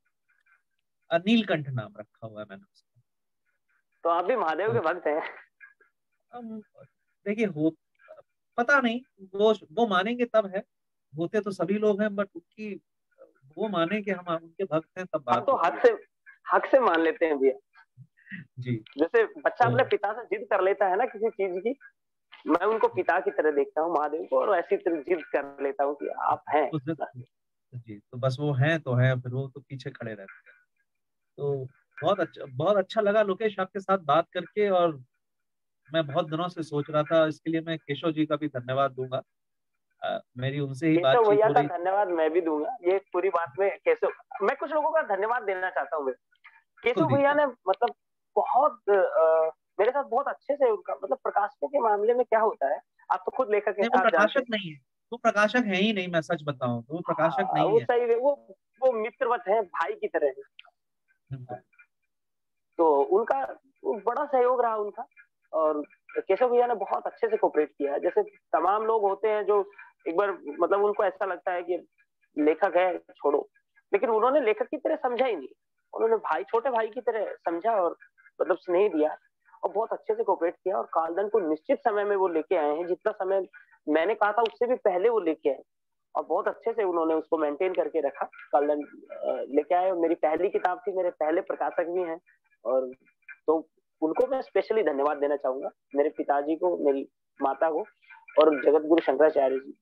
है, नीलकंठ नाम रखा हुआ है मैंने उसका। तो आप भी महादेव तो के भक्त हैं? हम देखिए, हो पता नहीं, वो वो मानेंगे तब है, होते तो सभी लोग हैं, बट उनकी वो माने कि हम उनके भक्त हैं तब हम बात तो होती हक है। से हक से मान लेते हैं भैया। जी। जैसे बच्चा तो अपने पिता से जिद कर लेता है ना किसी चीज की, मैं उनको पिता की तरह देखता हूँ महादेव को, और ऐसी तरह जिद कर लेता हूँ कि आप हैं। उस दिन, जी, तो बस वो हैं तो हैं, फिर वो तो पीछे खड़े रहते हैं। तो बहुत अच्छा, बहुत अच्छा लगा लोकेश आपके साथ बात करके। और मैं बहुत दिनों से सोच रहा था, इसके लिए मैं केशव जी का भी धन्यवाद दूंगा। अ, मेरी उनसे ही केशव बातचीत भैया हो का रही। धन्यवाद मैं भी दूंगा, ये पूरी बात में केशव, मैं कुछ लोगों का धन्यवाद देना चाहता हूँ। बिल्कुल केशव भैया दीजिए। ने मतलब बहुत अ, मेरे साथ बहुत अच्छे से, उनका मतलब प्रकाशकों के मामले में क्या होता है, आप तो खुद लेखक हैं, नहीं, वो आप जानते प्रकाशक हैं। नहीं है, वो प्रकाशक है ही नहीं, मैं सच बताऊं तो वो प्रकाशक हाँ, नहीं वो है। सही है, वो वो मित्रवत है, भाई की तरह है। बिल्कुल। तो उनका वो बड़ा सहयोग रहा उनका। और केशव भैया ने बहुत अच्छे से कोऑपरेट किया है। जैसे तमाम लोग होते हैं जो एक बार मतलब उनको ऐसा लगता है कि लेखक है छोड़ो, लेकिन उन्होंने लेखक की तरह समझा ही नहीं, उन्होंने भाई, छोटे भाई की तरह समझा और मतलब स्नेह दिया, और बहुत अच्छे से कोऑपरेट किया। और कालदन को निश्चित समय में वो लेके आए हैं, जितना समय मैंने कहा था उससे भी पहले वो लेके आए, और बहुत अच्छे से उन्होंने उसको मेंटेन करके रखा। कालदन लेके आए, और मेरी पहली किताब थी, मेरे पहले प्रकाशक भी हैं, और तो उनको मैं स्पेशली धन्यवाद देना चाहूंगा, मेरे पिताजी को, मेरी माता को, और जगत गुरु शंकराचार्य जी,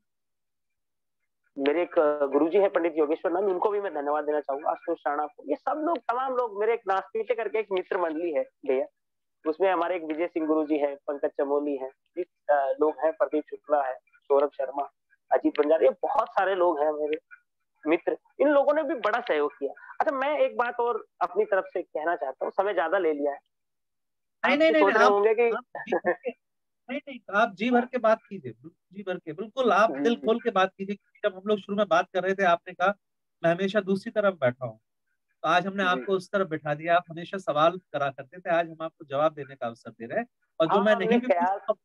मेरे एक गुरुजी है पंडित योगेश्वर नंद, उनको भी मैं धन्यवाद देना चाहूंगा, आशुतोष राणा को, ये सब लोग, तमाम लोग। मेरे एक नासपीटे करके एक मित्र मंडली है भैया, उसमें हमारे एक विजय सिंह गुरु जी है, पंकज चमोली है, लोग हैं, प्रदीप शुक्ला है, सौरभ शर्मा, अजीत बंजारे, ये बहुत सारे लोग हैं मेरे मित्र। इन लोगों ने भी बड़ा सहयोग किया। अच्छा, मैं एक बात और अपनी तरफ से कहना चाहता हूँ, समय ज्यादा ले लिया है, नहीं आप नहीं भी नहीं नहीं, सोच रहे आप होंगे कि आप जी भर के, नहीं नहीं, आप जी भर के बात कीजिए, बिल्कुल जी भर के, बिल्कुल आप दिल जी, खोल के बात कीजिए। क्योंकि जब हम लोग शुरू में बात कर रहे थे, आपने कहा मैं हमेशा दूसरी तरफ बैठा हूँ, तो आज हमने जी, आपको उस तरफ बैठा दिया। आप हमेशा सवाल करा करते थे, आज हम आपको जवाब देने का अवसर दे रहे हैं। और जो हाँ, मैं हमने नहीं भी कयास पूछूंगा,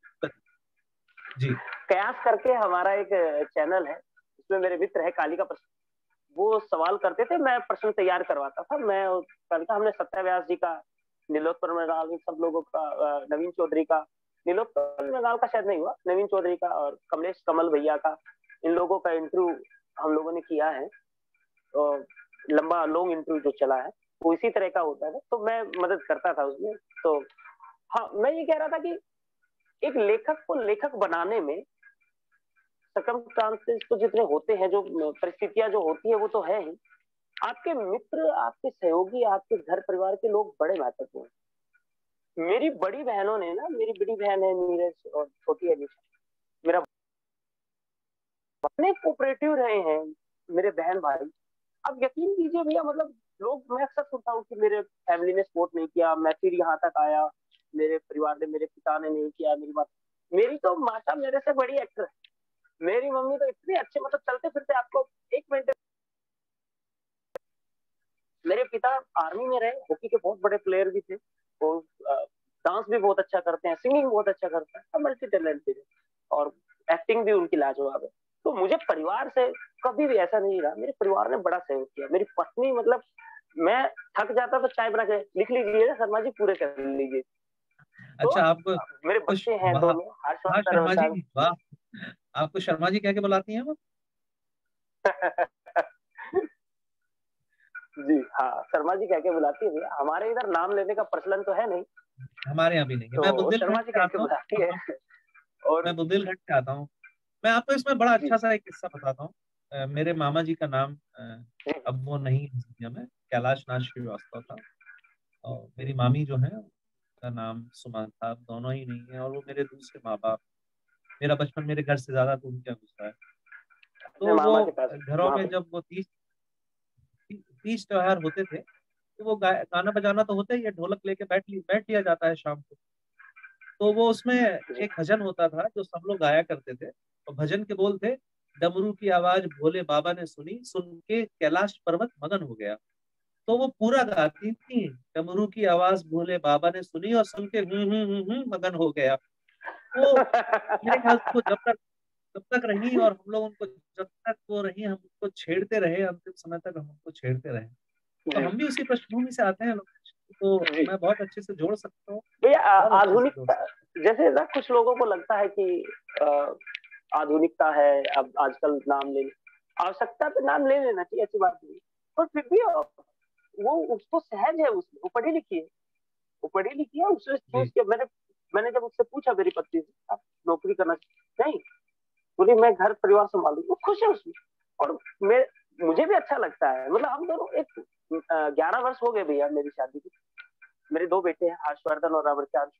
जी। कयास करके हमारा एक चैनल है, उसमें मेरे मित्र है कालिका प्रश्न, वो सवाल करते थे, मैं प्रश्न तैयार करवाता था। मैं कालिका, हमने सत्या व्यास जी का, नीलोत्पल मृणाल, इन सब लोगों का, नवीन चौधरी का, नीलोत्पल मृणाल का शायद नहीं हुआ, नवीन चौधरी का और कमलेश कमल भैया का, इन लोगों का इंटरव्यू हम लोगों ने किया है। तो लंबा लॉन्ग इंटरव्यू जो चला है वो इसी तरह का होता है, तो मैं मदद करता था उसमें। तो हाँ, मैं ये कह रहा था कि एक लेखक को लेखक बनाने में सर्कमस्टांसेस तो जितने होते हैं, जो परिस्थितियां जो होती है वो तो है ही, आपके मित्र, आपके सहयोगी, आपके घर परिवार के लोग बड़े महत्वपूर्ण हैं। मेरी बड़ी बहनों ने ना, मेरी बड़ी बहन है नीरज और छोटी है निशा, मेरा इतने कोऑपरेटिव रहे हैं मेरे बहन भाई। अब यकीन कीजिए भैया, मतलब लोग, मैं अक्सर सुनता हूँ कि मेरे फैमिली ने सपोर्ट नहीं किया, मैं फिर यहाँ तक आया, मेरे परिवार ने, मेरे पिता ने नहीं किया, मेरी माता, मेरी तो माता मेरे से बड़ी एक्टर है, मेरी मम्मी तो इतने अच्छे, मतलब चलते फिरते आपको एक मिनट। मेरे पिता आर्मी में रहे, हॉकी के बहुत बड़े प्लेयर भी थे, वो डांस भी बहुत अच्छा करते हैं, सिंगिंग बहुत अच्छा करते हैं, मल्टी टैलेंटेड है, और एक्टिंग भी उनकी लाजवाब है। तो मुझे परिवार से कभी भी ऐसा नहीं रहा, मेरे परिवार ने बड़ा सहयोग किया। मेरी पत्नी, मतलब मैं थक जाता तो चाय बना के लिख लीजिए शर्मा जी, पूरे कर लीजिए। तो अच्छा, आपको मेरे कुछ, बच्चे हैं वाह, दोनों, वाह हर्षवर्धन शर्मा जी, और वाह, आपको शर्मा जी कह के बुलाती हैं वो? जी हाँ, शर्मा जी कह के बुलाती है भैया, हमारे इधर नाम लेने का प्रचलन तो है नहीं, हमारे यहाँ भी नहीं है। मैं तो बुंदेलखंड शर्मा जी से कह के आता हूँ। बुलाती है। और मैं बुंदेलखंड से आता हूँ। मैं आपको इसमें बड़ा जी अच्छा सा एक किस्सा बताता हूँ। अ, मेरे मामा जी का नाम, अ, जी अब वो नहीं है इस दुनिया में, कैलाश नाथ श्रीवास्तव था। और मेरी मामी जो है, उनका नाम सुमन था। अब दोनों ही नहीं है, और वो मेरे दूसरे माँ बाप। मेरा बचपन मेरे घर से ज्यादा तो उनके यहाँ गुजरा है। अपने तो मामा वो के पास, घरों वहां में पे। जब वो तीज तीज त्योहार होते थे, तो वो गा- गाना बजाना तो होता ही है, ढोलक लेके बैठ ली बैठ लिया जाता है शाम को। तो वो उसमें जी। एक भजन होता था जो सब लोग गाया करते थे। और भजन के बोल थे, डमरू की आवाज भोले बाबा ने सुनी, सुन के कैलाश पर्वत मगन हो गया। तो वो पूरा गाती थी, डमरू की आवाज भोले बाबा ने सुनी और सुन के हम्म हम्म हम्म हम्म मगन हो गया। वो मेरे ख्याल से वो जब तक तब तक रही और हम लोग उनको जब तक वो रही हम उनको छेड़ते रहे, अंतिम समय तक हम उनको छेड़ते रहे। तो हम भी उसी पृष्ठभूमि से आते हैं लोकेश, तो जी मैं बहुत अच्छे से जोड़ सकता हूँ, भैया, बहुत आ- अच्छे से जोड़ आधुनिकता, सकता जैसे ना कुछ लोगों को लगता है कि अ, आधुनिकता है, अब आजकल नाम ले, आवश्यकता पे नाम ले लेना चाहिए, ऐसी बात नहीं, पर फिर भी अ, वो उसको सहज है, उसमें वो पढ़ी लिखी है, वो पढ़ी लिखी है, उसने हूँ। चूज जी, किया। मैंने मैंने जब उससे पूछा मेरी पत्नी से, आप नौकरी करना नहीं, बोली मैं घर परिवार संभालूंगी, वो खुश है उसमें। और मैं, मुझे भी अच्छा लगता है, मतलब हम दोनों एक ग्यारह वर्ष हो गए भैया मेरी शादी की, मेरे दो बेटे हैं, हर्षवर्धन और अमरचांद।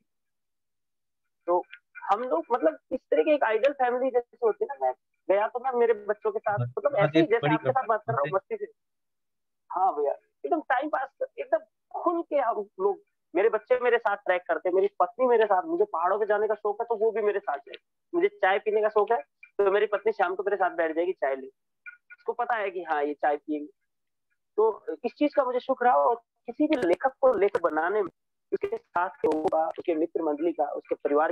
तो हम लोग मतलब इस तरह के एक आइडियल फैमिली जैसे होती है ना, मैं गया तो मैं मेरे बच्चों के साथ, मतलब ऐसे ही महादेव की जैसे बड़ी आपके साथ कृपा बात कर रहा होते हूँ, हैं। मस्ती से। हाँ भैया, एकदम टाइम पास कर, एकदम खुल के हम लोग, मेरे बच्चे मेरे साथ ट्रैक करते हैं, मेरी पत्नी मेरे साथ, मुझे पहाड़ों पे जाने का शौक है तो वो भी मेरे साथ जाए, मुझे चाय पीने का शौक है तो मेरी पत्नी शाम को मेरे साथ बैठ जाएगी चाय ले, उसको पता है कि हाँ ये चाय पिएंगे। तो इस चीज का मुझे शुक्र रहा, और किसी भी लेखक को लेखक बनाने में उसके साथ के लोगों का, उसके मित्र मंडली का, उसके परिवार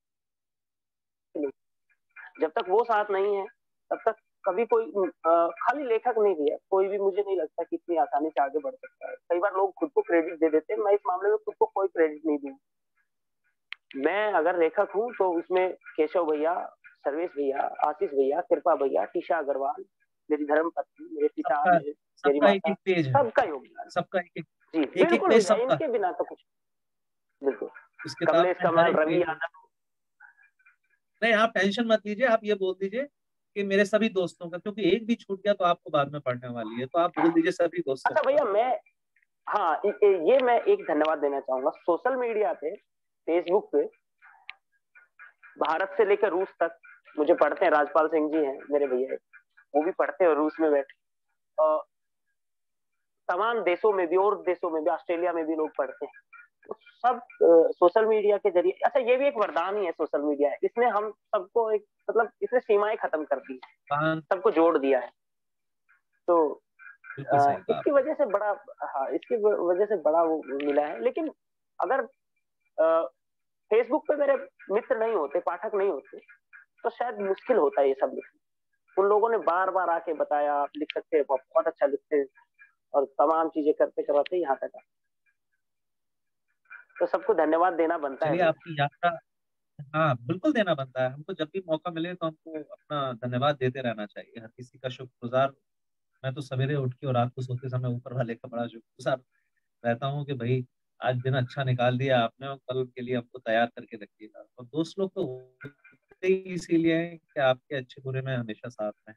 के लोग, जब तक वो साथ नहीं है तब तक कभी कोई अ, खाली लेखक नहीं दिया, कोई भी मुझे नहीं लगता कि इतनी आसानी से आगे बढ़ सकता है। कई बार लोग खुद को क्रेडिट दे देते हैं, मैं इस मामले में खुद को कोई क्रेडिट नहीं दूंगा। मैं अगर लेखक हूँ तो उसमें केशव भैया, सर्वेश भैया, आशीष भैया, कृपा भैया, टीशा अग्रवाल, मेरी धर्म पत्नी, मेरे पिता, सबका मेरे, मेरी सबका माता, एक-एक पेज है, सबका योगदान। सबका एक-एक जी एक-एक बिल्कुल पेज भैया, सबका। इनके बिना तो कुछ, बिल्कुल। इस किताब कमलेश में हर कमाल, एक रवि पेज यादव। नहीं, आप टेंशन मत लीजिए, आप ये बोल दीजिए कि मेरे सभी दोस्तों का, क्योंकि एक भी छूट गया तो आपको बाद में पढ़ने वाली है, तो आप बोल दीजिए सभी दोस्तों अच्छा का। भैया, मैं, हाँ ये मैं एक धन्यवाद देना चाहूंगा, सोशल मीडिया पे, फेसबुक पे, भारत से लेकर रूस तक मुझे पढ़ते हैं, राजपाल सिंह जी हैं मेरे भैया, वो भी पढ़ते हैं रूस में बैठे, और तमाम देशों में भी और देशों में भी, ऑस्ट्रेलिया में भी लोग पढ़ते हैं। तो सब सोशल मीडिया के जरिए, अच्छा ये भी एक वरदान ही है सोशल मीडिया, इसने हम सबको एक, मतलब इसने सीमाएं खत्म कर दी, हाँ, सबको जोड़ दिया है। तो बिल्कुल आ, सही कहा इसकी आपने। वजह से बड़ा, हाँ इसकी वजह से बड़ा वो मिला है। लेकिन अगर फेसबुक पे मेरे मित्र नहीं होते, पाठक नहीं होते, तो शायद मुश्किल होता है ये सब लिखना। उन लोगों ने बार बार आके बताया आप लिख सकते हैं, बहुत अच्छा लिखते हैं, और तमाम चीजें करते करते यहाँ तक आए। तो सबको धन्यवाद देना बनता है चलिए भैया। आपकी यात्रा, हाँ बिल्कुल देना बनता है हमको, जब भी मौका मिले तो हमको अपना धन्यवाद देते रहना चाहिए, हर किसी का शुक्रगुजार। मैं तो सवेरे उठ के और रात को सोते समय ऊपर वाले का बड़ा शुक्रगुजार रहता हूँ कि भाई आज दिन अच्छा निकाल दिया आपने और कल के लिए हमको तैयार करके रखिएगा। और दोस्त लोग तो होते ही इसीलिए हैं कि आपके अच्छे बुरे में हमेशा साथ में।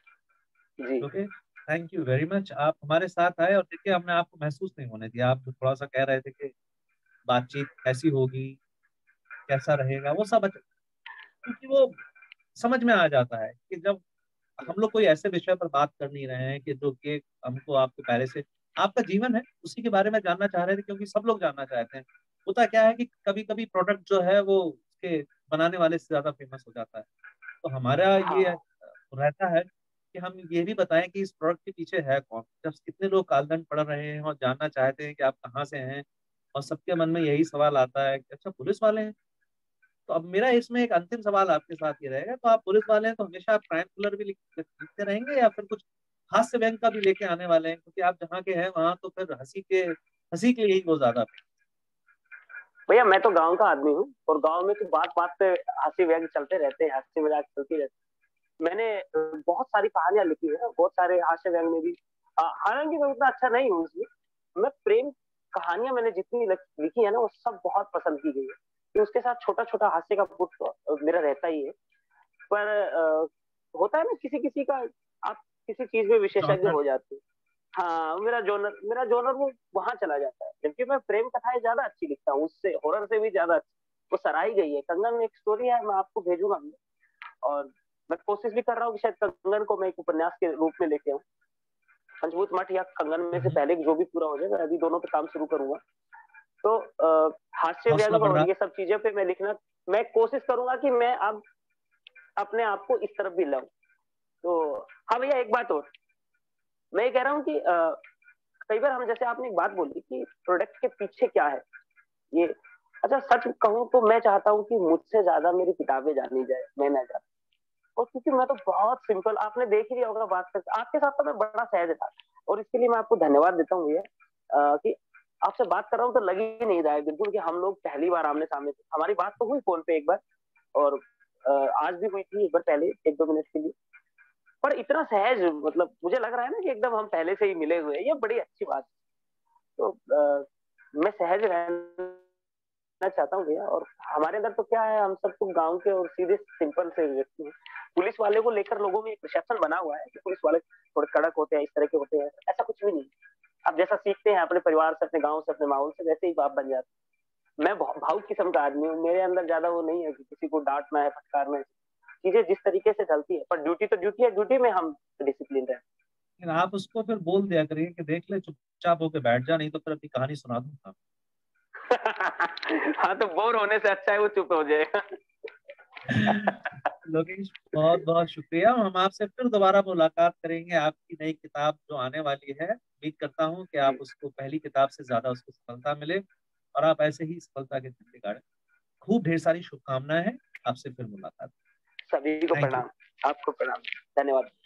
जी okay, thank you very much, आप हमारे साथ आए और देखिए हमने आपको महसूस नहीं होने दिया। आप जो थोड़ा सा कह रहे थे कि बातचीत कैसी होगी, कैसा रहेगा, वो सब अच्छा- क्योंकि वो समझ में आ जाता है कि जब हम लोग कोई ऐसे विषय पर बात कर नहीं रहे हैं कि जो कि हमको आपको पहले से, आपका जीवन है उसी के बारे में जानना चाह रहे थे, क्योंकि सब लोग जानना चाहते हैं। होता क्या है कि कभी कभी प्रोडक्ट जो है वो उसके बनाने वाले से ज्यादा फेमस हो जाता है। तो हमारा ये हाँ रहता है कि हम ये भी बताएं कि इस प्रोडक्ट के पीछे है कौन, जब कितने लोग कालदंड पढ़ रहे हैं और जानना चाहते हैं कि आप कहाँ से हैं, और सबके मन में यही सवाल आता है कि अच्छा पुलिस वाले हैं। तो अब मेरा इसमें एक अंतिम सवाल आपके साथ ये रहेगा, तो आप पुलिस वाले हैं तो हमेशा आप क्राइम थ्रिलर भी लिख, लिखते रहेंगे या फिर कुछ हास्य व्यंग का भी लेके आने वाले हैं, क्योंकि आप जहाँ के हैं वहां तो फिर हंसी के हंसी के लिए ही वो ज्यादा। भैया, मैं तो गांव का आदमी हूँ, और गांव में तो बात बात पे हंसी व्यंग चलते रहते हैं, हंसी मजाक चलती रहती है। मैंने अ, बहुत सारी कहानियां लिखी है, बहुत सारे हास्य व्यंग में भी, अ, हालांकि मैं उतना अच्छा नहीं हूँ उसमें। मैं प्रेम कहानियां मैंने जितनी लिख- लिखी है ना, वो सब बहुत पसंद की गई है, कि उसके साथ छोटा छोटा हास्य का पुट तो मेरा रहता ही है। पर अ, होता है ना किसी किसी का, आप किसी चीज में विशेषज्ञ जॉनर। हो जाते हैं। हाँ, मेरा जोनर मेरा जोनर वो वहां चला जाता है, जबकि मैं प्रेम कथाएं ज्यादा अच्छी लिखता हूँ, उससे हॉरर से भी ज्यादा अच्छी। वो सराही गई है, कंगन में एक स्टोरी है, मैं आपको भेजूंगा मैं। और मैं कोशिश भी कर रहा हूँ कि शायद कंगन को मैं एक उपन्यास के रूप में लेके आऊँ, पंचभूत मठ या कंगन में से हम्म, पहले जो भी पूरा हो जाएगा, अभी दोनों पे काम शुरू करूंगा। तो अ, हास्य हौसला व्यंग बढ़ और रहा। ये सब चीजें पे मैं लिखना, मैं कोशिश करूंगा कि मैं अब अपने आप को इस तरफ भी लाऊं। तो हाँ भैया, एक बात और मैं ये कह रहा हूँ कि अ, कई बार हम, जैसे आपने एक बात बोली कि प्रोडक्ट के पीछे क्या है ये, अच्छा सच कहूँ तो मैं चाहता हूँ कि मुझसे ज्यादा मेरी किताबें जानी जाए, मैं ना जाता। और क्योंकि मैं तो बहुत सिंपल, आपने देख ही लिया होगा बात करके, आपके साथ तो मैं बड़ा सहज था, और इसके लिए मैं आपको धन्यवाद देता हूँ भैया, अ, कि आपसे बात कर रहा हूँ तो लग ही नहीं रहा है बिल्कुल कि हम लोग पहली बार आमने सामने थे। हमारी बात तो हुई फोन पे एक बार, और अ, आज भी हुई थी एक बार पहले, एक दो मिनट के लिए, पर इतना सहज, मतलब मुझे लग रहा है ना कि एकदम हम पहले से ही मिले हुए हैं, ये बड़ी अच्छी बात है। तो अ, मैं सहज रहना चाहता हूँ भैया, और हमारे अंदर तो क्या है, हम सब तो गाँव के और सीधे सिंपल से व्यक्ति हैं। पुलिस वाले को लेकर लोगों में एक परसेप्शन बना हुआ है कि पुलिस वाले थोड़े कड़क होते हैं, इस तरह के होते हैं, ऐसा कुछ भी नहीं। आप जैसा सीखते हैं अपने परिवार से, अपने गाँव से, अपने माहौल से, वैसे ही आप बन जाते हैं। मैं भा भावुक किस्म का आदमी हूँ, मेरे अंदर ज्यादा वो नहीं है कि किसी को डाँटना है, फटकारना है। चीजें जिस तरीके से चलती है, पर ड्यूटी तो ड्यूटी है, ड्यूटी में हम डिसिप्लिन रहे। लेकिन आप उसको फिर बोल दिया करिए कि देख ले, चुपचाप होके बैठ जा, नहीं तो फिर अपनी कहानी सुना दूंगा। हाँ, तो बोर होने से अच्छा है वो चुप हो जाए। लोकेश, बहुत बहुत शुक्रिया। हम आपसे फिर दोबारा मुलाकात करेंगे आपकी नई किताब जो आने वाली है। उम्मीद करता हूँ कि जी, आप उसको पहली किताब से ज्यादा उसको सफलता मिले, और आप ऐसे ही सफलता के झंडे गाड़े। खूब ढेर सारी शुभकामनाएं हैं। आपसे फिर मुलाकात। सभी को थैंक यू। प्रणाम। आपको प्रणाम। धन्यवाद।